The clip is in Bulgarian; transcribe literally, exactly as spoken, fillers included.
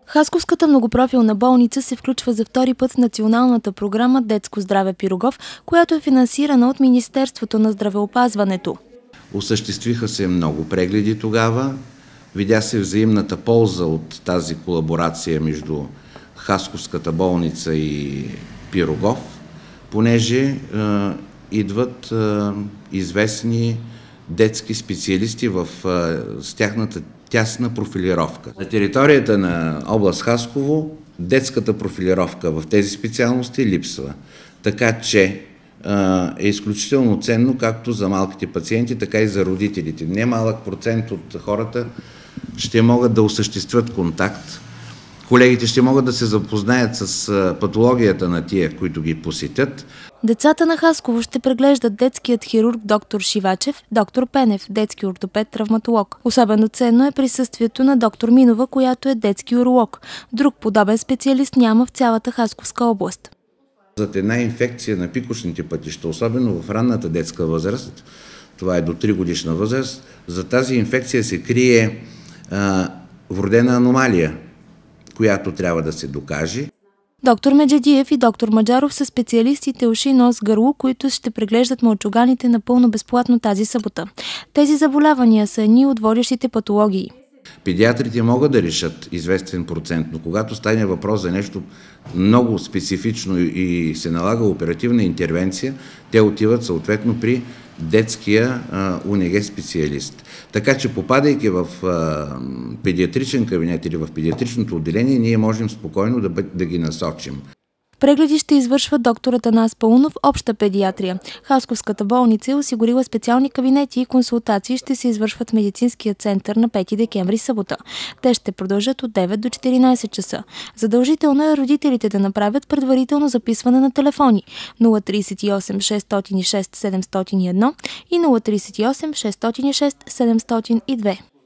Хасковската многопрофилна болница се включва за втори път в националната програма Детско здраве Пирогов, която е финансирана от Министерството на здравеопазването. Осъществиха се много прегледи тогава. Видя се взаимната полза от тази колаборация между Хасковската болница и Пирогов, понеже е, идват е, известни детски специалисти в, е, с тяхната тясна профилировка. На територията на област Хасково детската профилировка в тези специалности липсва. Така че е, е изключително ценно както за малките пациенти, така и за родителите. Немалък процент от хората ще могат да осъществят контакт. Колегите ще могат да се запознаят с патологията на тия, които ги посетят. Децата на Хасково ще преглеждат детският хирург доктор Шивачев, доктор Пенев, детски ортопед-травматолог. Особено ценно е присъствието на доктор Минова, която е детски уролог. Друг подобен специалист няма в цялата Хасковска област. За една инфекция на пикочните пътища, особено в ранната детска възраст, това е до три годишна възраст, за тази инфекция се крие а, вродена аномалия, която трябва да се докаже. Доктор Меджадиев и доктор Маджаров са специалистите уши, нос, гърло, които ще преглеждат мълчуганите напълно безплатно тази събота. Тези заболявания са едни от водещите патологии. Педиатрите могат да решат известен процент, но когато стане въпрос за нещо много специфично и се налага оперативна интервенция, те отиват съответно при детския УНГ специалист. Така че, попадайки в а, педиатричен кабинет или в педиатричното отделение, ние можем спокойно да, да ги насочим. Прегледи ще извършва доктор Атанас Паунов, обща педиатрия. Хасковската болница е осигурила специални кабинети и консултации ще се извършват в медицинския център на пети декември събота. Те ще продължат от девет до четиринайсет часа. Задължително е родителите да направят предварително записване на телефони нула три осем шестстотин и шест седемстотин и едно и нула три осем шестстотин и шест седемстотин и две.